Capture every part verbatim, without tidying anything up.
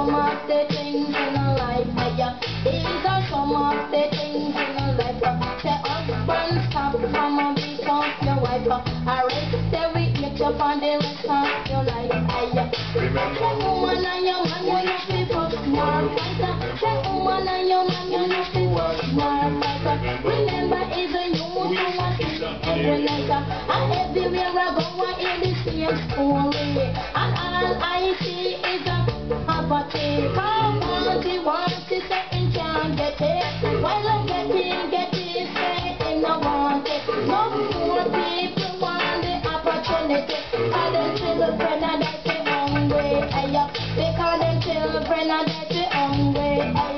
some of the things in a life. Yeah, these are some of the things in a life. Say husband, stop from a beat off your wife. Alright, say we get up on the rest of your life. Yeah, say woman and your man, you know people smart fighter. Say woman and your man, you know people smart fighter. Remember, it's a you who want to every night. And everywhere I go, I hear the same story. And all I see is a poverty. Come on, they want to say and can't get it. While I'm getting, get it, say and I want it. No more people want the opportunity. All them children are dirty hungry. They call them children are dirty hungry.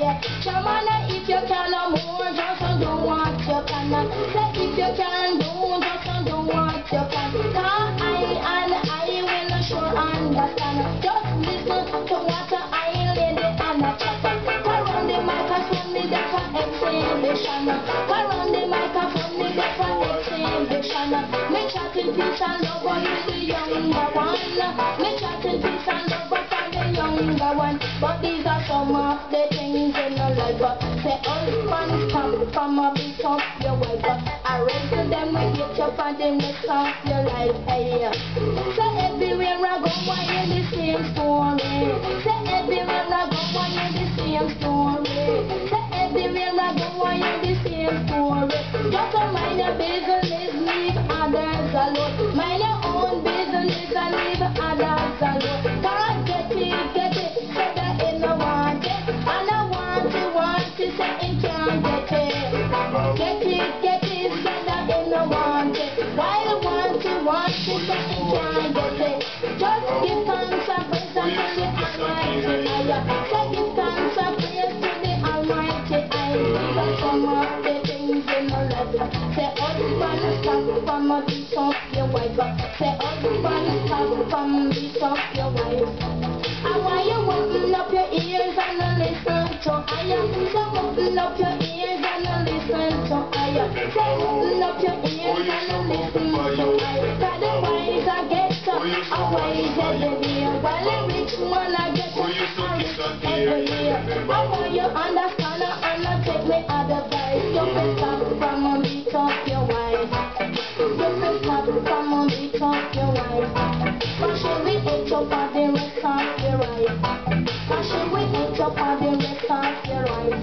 Shamana, if you can more, just do what you can. Say if you can do, just do what you can. Cause I and I will sure understand. Just listen to what I lady and a chat. Around the microphone, me there for exhibition. Around the microphone, me there for exhibition. Me chatting peace and love with the younger one. Me chatting peace and love for the younger one. But these are some of the things in the life. Say husband, stop from a beat of your wife. I raise to them when you get up and the rest of your life. Hey. Say everywhere I go, I hear the same story. Say everywhere I go, I hear the same story. Say everywhere I go, I hear the same story. Just to mind your business, leave others alone. Mind your own business and leave others alone. Can't get it, get it, say that in the want it. And I want it, want it, say it can't get it. Get it, get it, say that in the want it. Why you want it, want it, say it can't get it. Just give thanks and praise to the Almighty I. Say give thanks and praise to the Almighty I. These are some of the things in the life. Say husband, stop from a beat of your wife. Say husband, stop from a beat of your wife. And why you open up your ears and listen to I? So open up your ears and listen to I. Say open up your ears and listen to I. Cause the wise I get up, a wise every year. While the rich man I get up, a rich every year. I want you understand and not take me advice. You can stop from a beat of your wife. You can stop from a beat of your wife. But should we eat up on the rest of your life? But should we eat up on the rest of your life?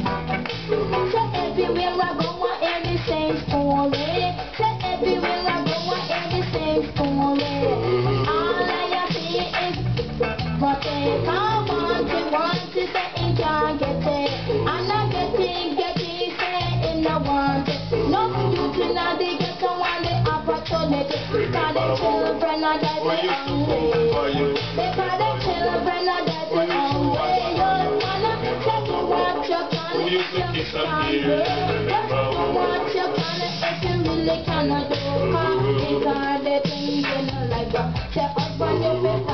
Say everywhere I go, I hear the same story. Say everywhere I go, I hear the same story. All I see is what they can't want it, want it, say it can't get it. And I get it, get it, say it, I want it. No youth in the ghetto want the opportunity. Cause the children are dirty hungry. Because the children are dirty hungry. You wanna take what you can, you can do. Just do what you can if you really cannot do. Cause these are the things in life. Say husband, you better